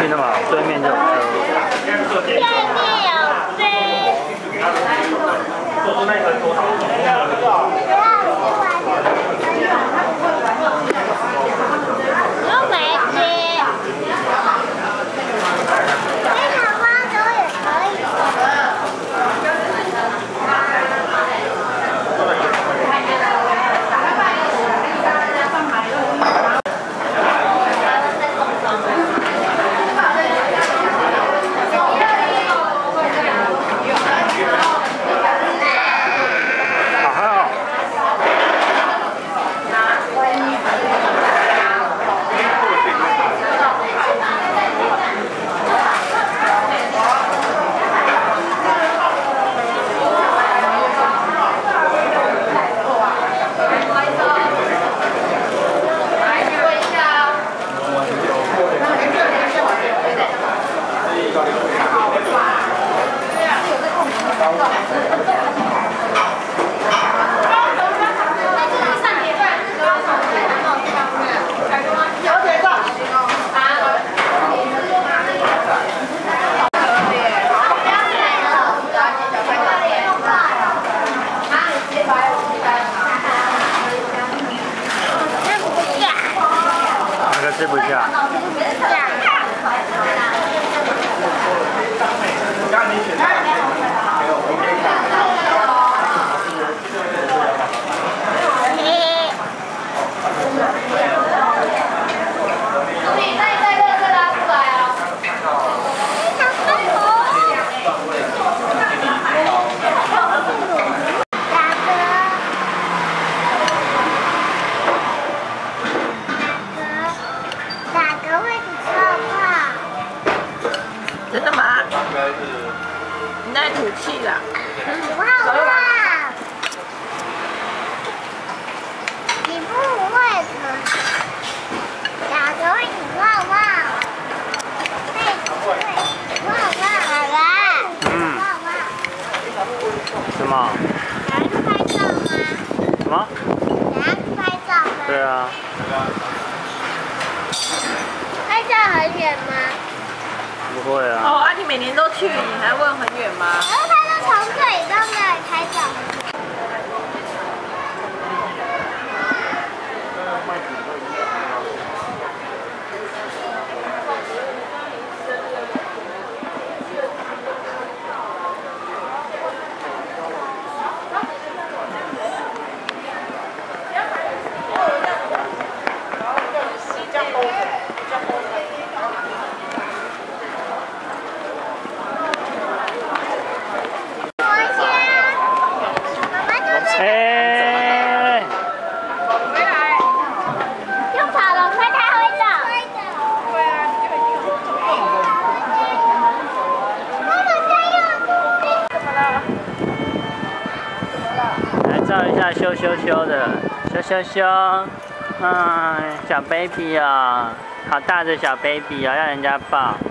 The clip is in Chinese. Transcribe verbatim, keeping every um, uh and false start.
去那么对面就有车。 对面有飞。做出那个多少？又没接。非常花粥也可以。 吃不下。 真的吗？你在吐气啦！ 不好怕，你不会的，打嗝会吐泡泡，会会泡泡，好了，嗯，泡泡， 什么？ 等下去拍照吗？ 什么？ 等下去拍照吗？ 对啊。 拍照很远吗？ 不会啊！ 哦，啊，你每年都去，你还问很远吗？ 然后他就从这里到那里拍照。 哎！ 回来！ 用跑了，快他会走。 对啊，你就已经有这么妈妈加油！ 怎么了？ 来照一下羞羞羞的，羞羞羞，嗯，小 baby 哦，好大的小 baby 哦，要人家抱。